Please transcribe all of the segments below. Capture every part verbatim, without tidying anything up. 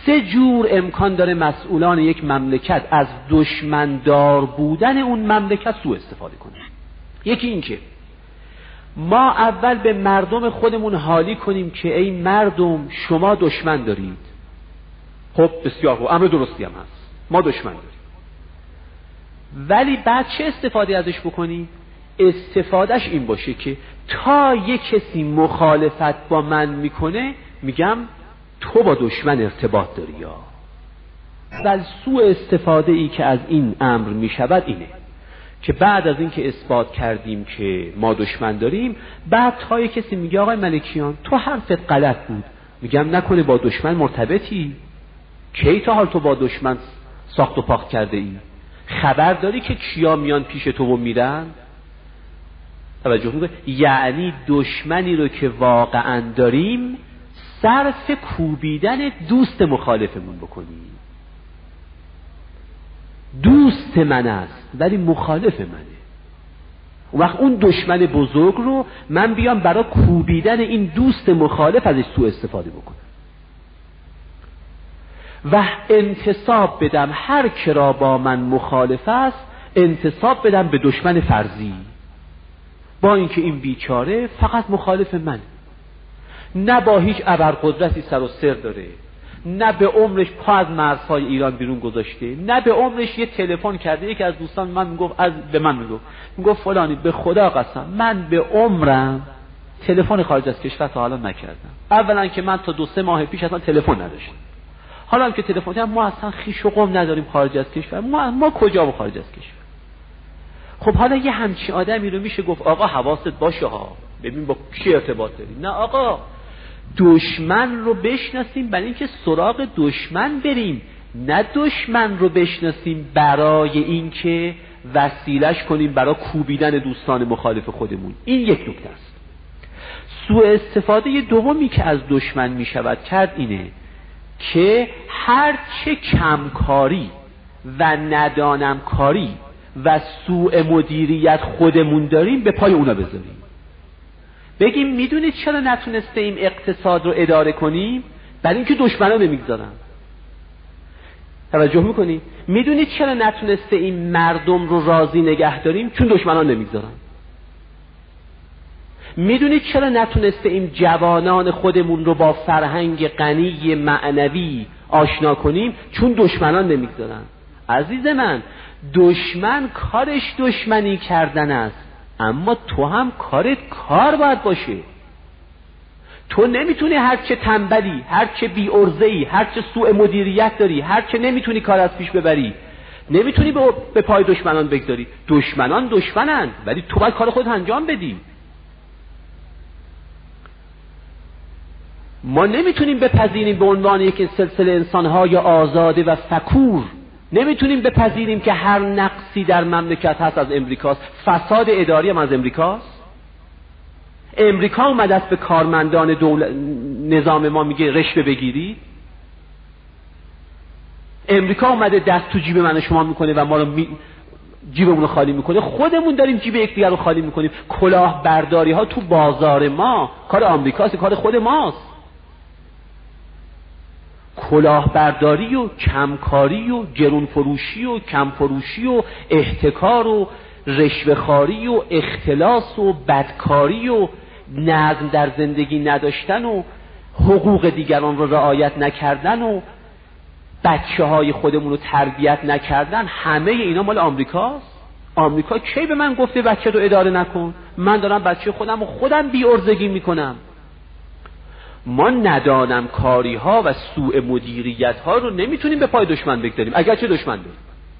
سه جور امکان داره مسئولان یک مملکت از دشمندار بودن اون مملکت سوء استفاده کنن. یکی این که ما اول به مردم خودمون حالی کنیم که ای مردم شما دشمن دارید. خب بسیار خوب، امر درستی هم هست، ما دشمن داریم. ولی بعد چه استفاده ازش بکنیم؟ استفادهش این باشه که تا یک کسی مخالفت با من میکنه میگم تو با دشمن ارتباط داری. یا ولی سوء استفاده ای که از این امر میشود اینه که بعد از این که اثبات کردیم که ما دشمن داریم، بعد تا یک کسی میگه آقای ملکیان تو حرفت غلط بود، میگم نکنه با دشمن مرتبطی؟ کی تا حال تو با دشمن ساخت و پاخت کرده ای؟ خبر داری که کیا میان پیش تو و میرن؟ توجه میکنی؟ یعنی دشمنی رو که واقعا داریم صرف کوبیدن دوست مخالفمون بکنیم. دوست من است ولی مخالف منه. اون وقت اون دشمن بزرگ رو من بیام برای کوبیدن این دوست مخالف ازش سوء استفاده بکنم و انتصاب بدم هر که را با من مخالف است، انتصاب بدم به دشمن فرضی، با اینکه این بیچاره فقط مخالف من، نه با هیچ ابرقدرتی سر و سر داره، نه به عمرش پا از مرزهای ایران بیرون گذاشته، نه به عمرش یه تلفن کرده. یکی از دوستان من میگفت، از به من میگفت میگفت فلانی به خدا قسم من به عمرم تلفن خارج از کشور تا حالا نکردم. اولا که من تا دو سه ماه پیش اصلا تلفن نداشتم، حالا هم که تلفن دارم ما اصلا خیش و قم نداریم خارج از کشور. ما ما کجا خارج از کشور؟ خب حالا یه همچین آدمی رو میشه گفت آقا حواست باشه ها، ببین با کی ارتباط داری. نه آقا، دشمن رو بشناسیم برای اینکه سراغ دشمن بریم، نه دشمن رو بشناسیم برای اینکه وسیلش کنیم برای کوبیدن دوستان مخالف خودمون. این یک نکته است. سوء استفاده دومی که از دشمن میشود کرد اینه که هر چه کمکاری و ندانم کاری و سوء مدیریت خودمون داریم به پای اونا بذاریم. بگیم میدونید چرا نتونسته ایم اقتصاد رو اداره کنیم؟ برای اینکه دشمنا نمیگذارن. توجه میکنی؟ میدونید چرا نتونسته ایم مردم رو راضی نگه داریم؟ چون دشمنا نمیگذارن. میدونید چرا نتونسته ایم جوانان خودمون رو با فرهنگ غنی معنوی آشنا کنیم؟ چون دشمنان نمیگذارن. عزیز من، دشمن کارش دشمنی کردن است، اما تو هم کارت کار باید باشه. تو نمیتونی هرچه تنبلی، هرچه بی ارزه‌ای، هرچه سوء مدیریت داری، هرچه نمیتونی کار از پیش ببری، نمیتونی به پای دشمنان بگذاری. دشمنان دشمنن ولی تو باید کار خودت انجام بدی. ما نمیتونیم بپذیریم به عنوان یک سلسله انسان‌های آزاده و فکور، نمیتونیم بپذیریم که هر نقصی در مملکت هست از امریکاست. فساد اداری هم از امریکاست. امریکا اومده است به کارمندان دولت نظام ما میگه رشوه بگیری. امریکا اومده دست تو جیب من و شما میکنه و ما رو می... جیبمون رو خالی میکنه. خودمون داریم جیب یکدیگر رو خالی میکنیم. کلاه برداری ها تو بازار ما کار آمریکاست، کار خود ماست. کلاهبرداری و کمکاری و گرون فروشی و کم فروشی و احتکار و رشوه‌خواری و اختلاس و بدکاری و نظم در زندگی نداشتن و حقوق دیگران رو رعایت نکردن و بچه های خودمون رو تربیت نکردن، همه اینا مال آمریکاست. آمریکا کی به من گفته بچه رو اداره نکن؟ من دارم بچه خودم و خودم بی ارزگی میکنم. ما ندانم کاری ها و سوء مدیریت ها رو نمیتونیم به پای دشمن بگذاریم، اگرچه دشمن داریم.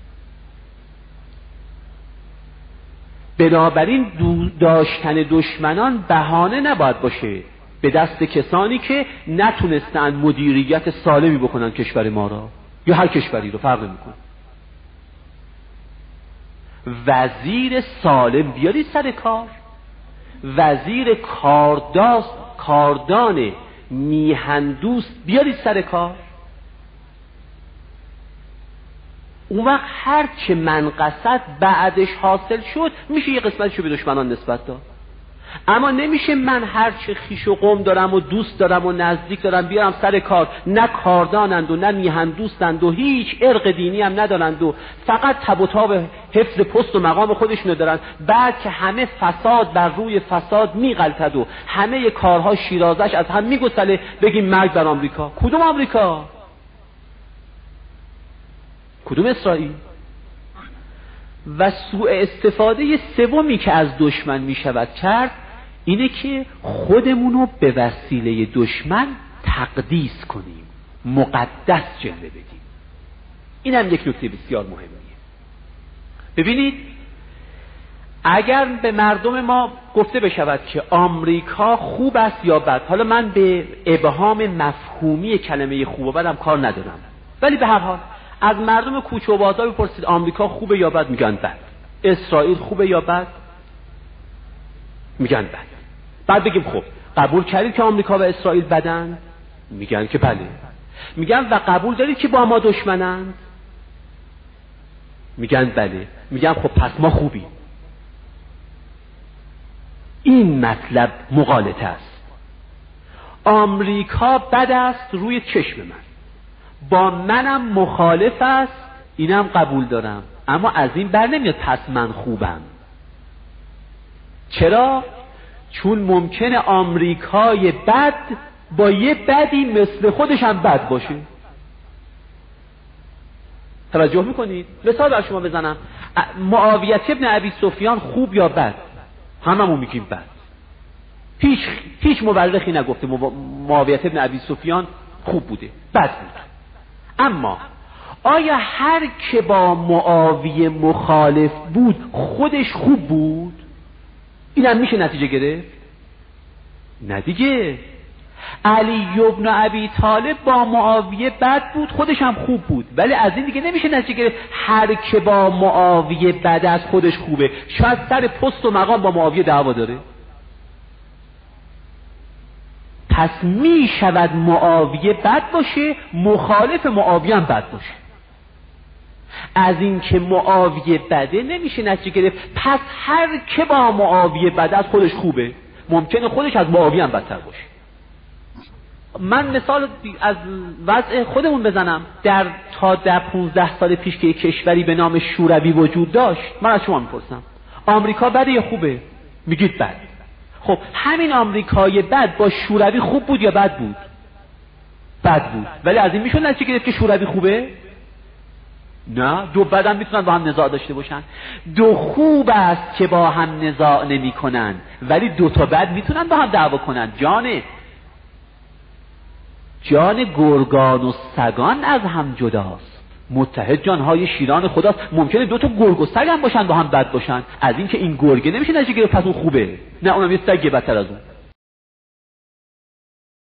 بنابراین داشتن دشمنان بهانه نباید باشه به دست کسانی که نتونستن مدیریت سالمی بکنن کشور ما را یا هر کشوری رو، فرق نمیکنه. وزیر سالم بیارید سر کار، وزیر کارداست کاردان میهندوست بیارید سر کار. اون وقت هر چه منقصد بعدش حاصل شد میشه یه قسمتشو به دشمنان نسبت داد. اما نمیشه من هر چه خیش و قوم دارم و دوست دارم و نزدیک دارم بیارم سر کار، نه کاردانند و نه میهن دوستند و هیچ ارق دینی هم ندارند و فقط تب و تاب حفظ پست و مقام خودشونو دارن، بعد که همه فساد بر روی فساد میغلطد و همه کارها شیرازش از هم میگسله، بگیم مرگ بر آمریکا. کدوم آمریکا؟ کدوم اسرائیل؟ و سوء استفاده سومی که از دشمن می شود کرد اینه که خودمونو به وسیله دشمن تقدیس کنیم، مقدس جلوه بدیم. این هم یک نکته بسیار مهمیه. ببینید اگر به مردم ما گفته بشود که آمریکا خوب است یا بد، حالا من به ابهام مفهومی کلمه خوب و بدم کار ندارم، ولی به هر حال از مردم کوچه و بازار بپرسید آمریکا خوبه یا بد، میگن بد. اسرائیل خوبه یا بد، میگن بد. بعد بگیم خب قبول کردید که آمریکا و اسرائیل بدن؟ میگن که بله. میگن و قبول دارید که با ما دشمنند؟ میگن بله. میگن خب پس ما خوبیم. این مطلب مغالطه است. آمریکا بد است روی چشم من، با منم مخالف است، اینم قبول دارم، اما از این بر نمیاد پس من خوبم. چرا؟ چون ممکنه آمریکای بد با یه بدی مثل خودش هم بد باشه. توجه میکنید؟ مثال بر شما بزنم، معاویه ابن ابی سفیان خوب یا بد؟ هممون میگیم بد. هیچ هیچ مورخی نگفته معاویه ابن ابی سفیان خوب بوده، بد بود. اما آیا هر که با معاویه مخالف بود خودش خوب بود؟ این هم میشه نتیجه گرفت؟ نه دیگه. علی ابن ابی طالب با معاویه بد بود، خودش هم خوب بود، ولی از این دیگه نمیشه نتیجه گرفت هر که با معاویه بد از خودش خوبه. شاید سر پست و مقام با معاویه دعوا داره. پس می شود معاویه بد باشه، مخالف معاویه هم بد باشه. از این که معاویه بده نمیشه نتیجه گرفت پس هر که با معاویه بده از خودش خوبه. ممکنه خودش از معاویه هم بدتر باشه. من مثال از وضع خودمون بزنم. در تا در پونزده سال پیش که یک کشوری به نام شوروی وجود داشت، من از شما میپرسم آمریکا بده یا خوبه؟ میگید بد. خب همین آمریکای بد با شوروی خوب بود یا بد بود؟ بد بود. ولی از این میشه نتیجه گرفت که شوروی خوبه؟ نه، دو بد هم میتونن با هم نزاع داشته باشن. دو خوب است که با هم نزاع نمی کنن، ولی دو تا بد میتونن با هم دعوا کنن. جان جان گرگان و سگان از هم جداست، متحد جانهای شیران خداست. ممکنه دو تا گرگ و سگ هم باشن با هم بد باشن، از این که این گرگه نمیشه نتیجه گرفت پس اون خوبه. نه، اونم یه سگ بدتر از اون.